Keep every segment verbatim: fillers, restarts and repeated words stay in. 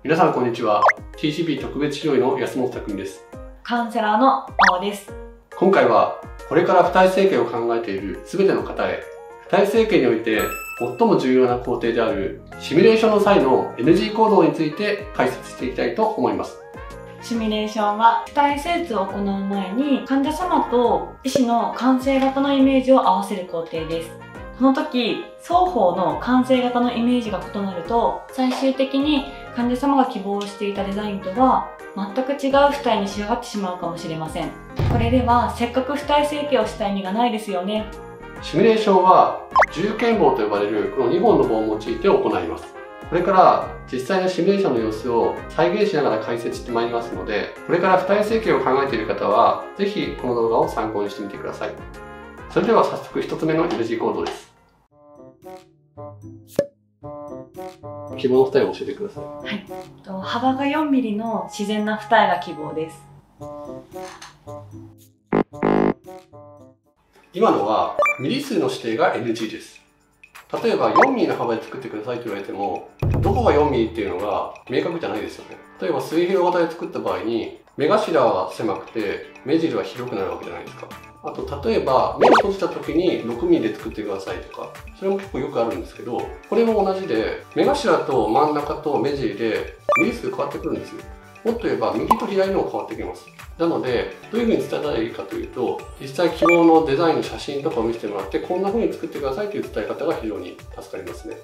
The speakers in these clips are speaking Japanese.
皆さんこんにちは。 ティーシービー 特別指導医の安本匠です。 カウンセラーの青です。 今回はこれから付帯整形を考えている全ての方へ、付帯整形において最も重要な工程であるシミュレーションの際の エヌジー 行動について解説していきたいと思います。 シミュレーションは付帯手術を行う前に患者様と医師の完成型のイメージを合わせる工程です。この時双方の完成型のイメージが異なると、最終的に患者様が希望していたデザインとは全く違う付帯に仕上がってしまうかもしれません。これではせっかく付帯整形をした意味がないですよね。 シミュレーションは重剣棒と呼ばれるこのにほんの棒を用いて行います。これから実際のシミュレーションの様子を再現しながら解説してまいりますので、これから付帯整形を考えている方はぜひこの動画を参考にしてみてください。それでは早速ひとつめの エヌジー 行動です。希望の付帯を教えてください。 はい、幅がよんミリの自然な付帯が希望です。 今のはミリ数の指定が エヌジー です。例えばよんミリの幅で作ってくださいと言われても、どこがよんミリっていうのが明確じゃないですよね。例えば水平型で作った場合に目頭は狭くて目尻は広くなるわけじゃないですか。あと例えば目を閉じた時にろくミリで作ってくださいとか、それも結構よくあるんですけど、これも同じで目頭と真ん中と目尻でミリ数変わってくるんですよ。もっと言えば右と左のも変わってきます。なのでどういうふうに伝えたらいいかというと、実際希望のデザインの写真とかを見せてもらって、こんなふうに作ってくださいという伝え方が非常に助かりますね。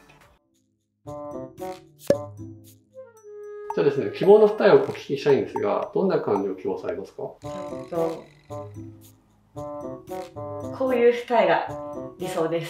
じゃあですね、希望の付帯をお聞きしたいんですが、どんな感じを希望されますか？ こういう付帯が理想です。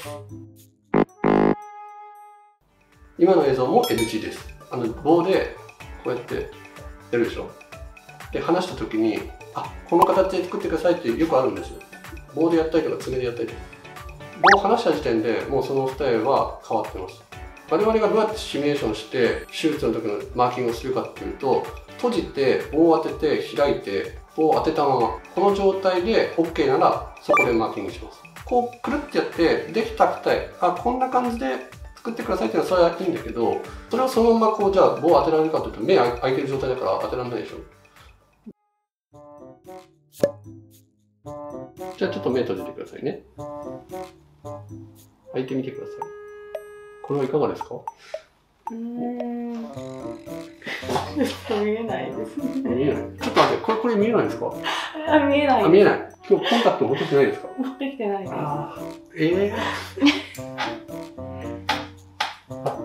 今の映像も エヌジー です。あの棒でこうやってやるでしょ。で離した時に、あ、この形で作ってくださいってよくあるんですよ。棒でやったりとか爪でやったりとか。棒を離した時点でもうその付帯は変わってます。我々がどうやってシミュレーションして手術の時のマーキングをするかっていうと、閉じて棒を当てて開いて棒を当てたまま、この状態で オーケー ならそこでマーキングします。こうくるってやってできた付帯、あ、こんな感じで作ってくださいっていうのはそれはいいんだけど、それをそのままこうじゃあ棒を当てられるかというと目開いてる状態だから当てられないでしょ。じゃあちょっと目閉じてくださいね。開いてみてください。これはいかがですか？ うーん、ちょっと見えないですね。 見えない。ちょっと待って、これこれ見えないですか？ あ、見えない。 あ、見えない。今日コンタクト持ってきてないですか？ 持ってきてないです。 あー、ええー。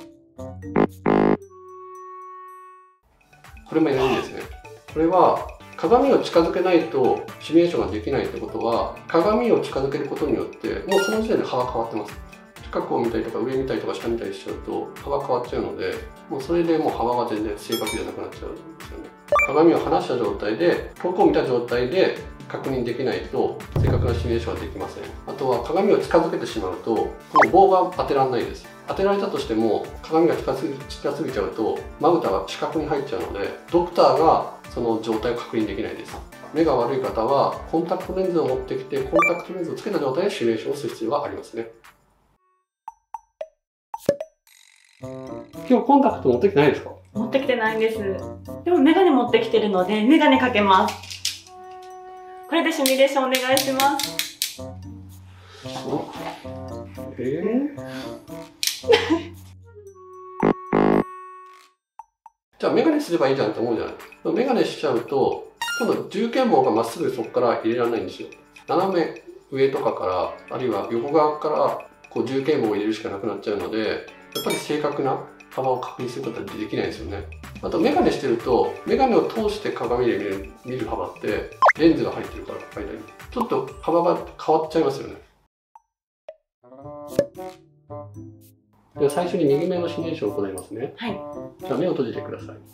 これも エヌジー ですね。これは鏡を近づけないとシミュレーションができないってことは、鏡を近づけることによってもうその時点で幅変わってます。近くを見たりとか上見たりとか下見たりしちゃうと幅変わっちゃうので、もうそれでもう幅が全然正確じゃなくなっちゃうんですよね。鏡を離した状態で遠くを見た状態で確認できないと正確なシミュレーションはできません。あとは鏡を近づけてしまうとこの棒が当てられないです。当てられたとしても鏡が近すぎ近すぎちゃうとまぶたが視覚に入っちゃうので、ドクターがその状態を確認できないです。目が悪い方はコンタクトレンズを持ってきて、コンタクトレンズをつけた状態でシミュレーションをする必要がありますね。今日コンタクト持ってきてないですか？ 持ってきてないんです。でもメガネ持ってきてるのでメガネかけます。これでシミュレーションお願いします。 えー、じゃあメガネすればいいじゃんって思うじゃない。メガネしちゃうと今度重剣棒がまっすぐそこから入れられないんですよ。斜め上とかからあるいは横側からこう重剣棒を入れるしかなくなっちゃうので、やっぱり正確な幅を確認することはできないですよね。あとメガネしてるとメガネを通して鏡で見る、見る幅ってレンズが入ってるから間にちょっと幅が変わっちゃいますよね。では最初に右目のシミュレーションを行いますね。 はい。 じゃあ目を閉じてください。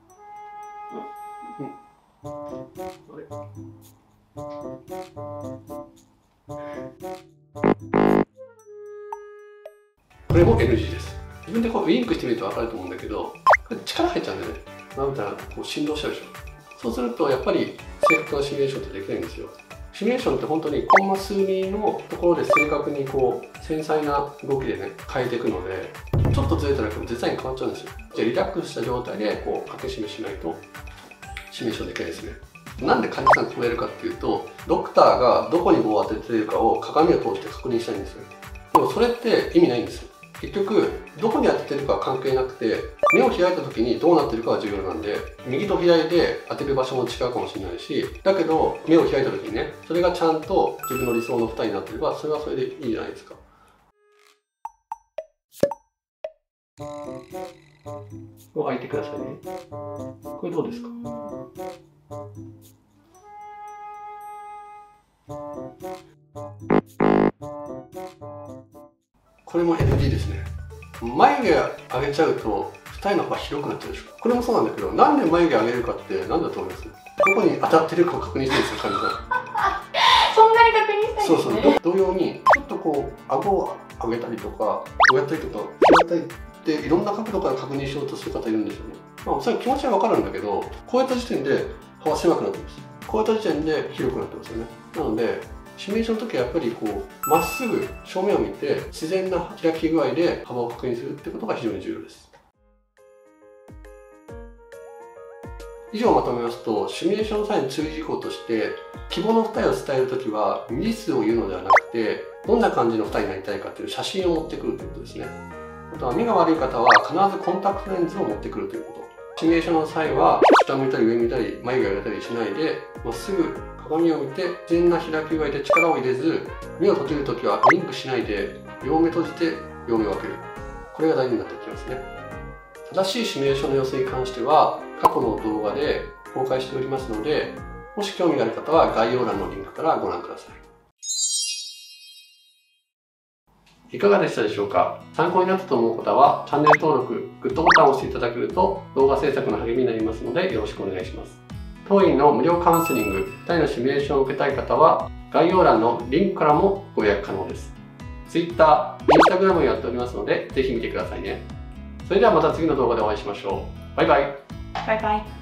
これも エヌジー です。自分でこうウインクしてみると分かると思うんだけど、これ力入っちゃうんだよね。まぶたがこう振動しちゃうでしょ。そうするとやっぱり正確なシミュレーションってできないんですよ。 シミュレーションって本当にコンマ数ミリのところで正確にこう繊細な動きでね変えていくので、ちょっとずれただけでもデザイン変わっちゃうんですよ。じゃあリラックスした状態でこう掛け示しないとシミュレーションできないですね。なんで患者さんがこうやるかっていうと、ドクターがどこに棒を当てているかを鏡を通して確認したいんですよ。でもそれって意味ないんですよ。結局どこに当ててるかは関係なくて、目を開いた時にどうなってるかが重要なんで、右と左で当てる場所も違うかもしれないし、だけど目を開いた時にね、それがちゃんと自分の理想の二重になってれば、それはそれでいいじゃないですか。こう開いてくださいね。これどうですか？これも エヌジー ですね。眉毛上げちゃうと二重の幅広くなっちゃうでしょ。これもそうなんだけど、なんで眉毛上げるかって何だと思います？どこに当たってるかを確認してるんですよ、患者さん。 そんなに確認したいんですね。 そうそう。同様にちょっとこう顎を上げたりとか、こうやったりとか、こうやったりっていろんな角度から確認しようとする方いるんですよね。まあそれ気持ちはわかるんだけど、こうやった時点で幅狭くなってます。こうやった時点で広くなってますよね。なのでシミュレーションの時はやっぱりこうまっすぐ正面を見て自然な開き具合で幅を確認するってことが非常に重要です。以上をまとめますと、シミュレーションの際に注意事項として、希望の二重を伝えるときはミリ数を言うのではなくて、どんな感じの二重になりたいかという写真を持ってくるということですね。あとは目が悪い方は必ずコンタクトレンズを持ってくるということ。シミュレーションの際は下向いたり上向いたり眉毛を上げたりしないで、まっすぐ鏡を見て自然な開き具合で力を入れず、目を閉じるときはウインクしないで両目閉じて両目を開ける。これが大事になってきますね。正しいシミュレーションの様子に関しては過去の動画で公開しておりますので、もし興味がある方は概要欄のリンクからご覧ください。いかがでしたでしょうか？参考になったと思う方はチャンネル登録、グッドボタンを押していただけると動画制作の励みになりますのでよろしくお願いします。当院の無料カウンセリング、二重のシミュレーションを受けたい方は概要欄のリンクからもご予約可能です。Twitter、Instagram をやっておりますのでぜひ見てくださいね。それではまた次の動画でお会いしましょう。バイバイ。 バイバイ。